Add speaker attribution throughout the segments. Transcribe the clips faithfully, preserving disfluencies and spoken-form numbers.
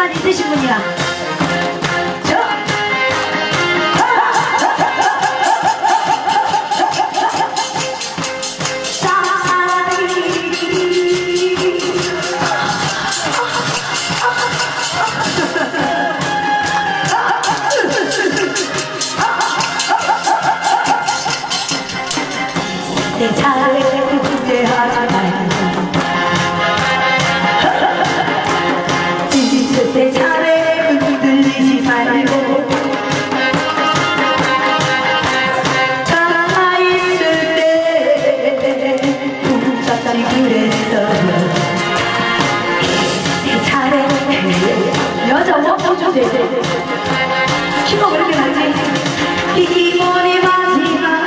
Speaker 1: 시간 있으신 분이야. 내 차례 후회하지 말고 있을 때 차례 흔들리지 말고 가만히 있을 때 혼자지 그랬어. 내 차례 여자 워터 주세요. 키가 왜 이렇게 많지? 기본이 마지막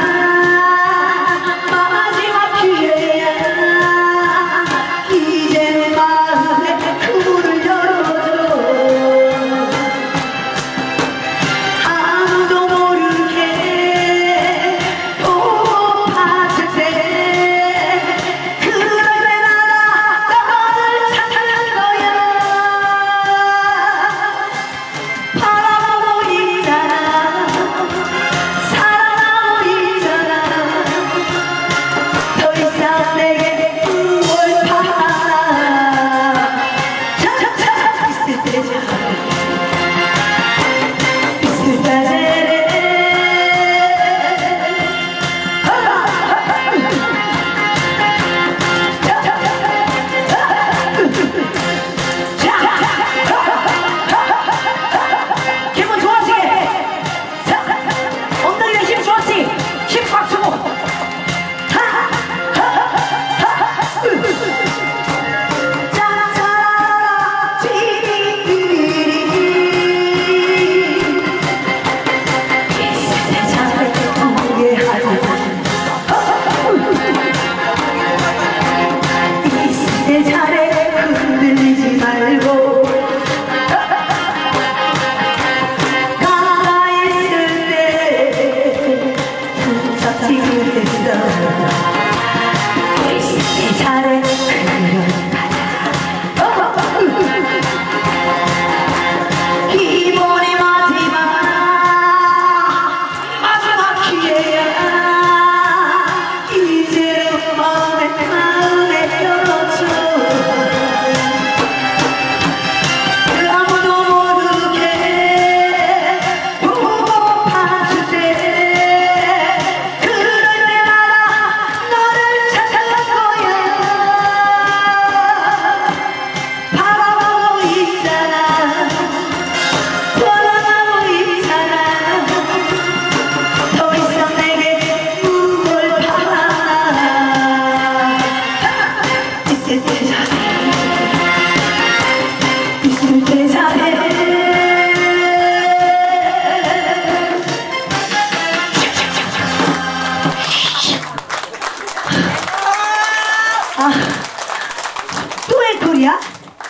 Speaker 1: 아, 또 앵콜이야?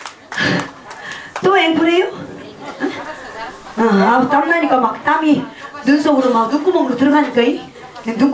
Speaker 1: 또 앵콜이에요? 아, 땀나니까 막 땀이 눈속으로 막 눈구멍으로 들어가니까 이? 눈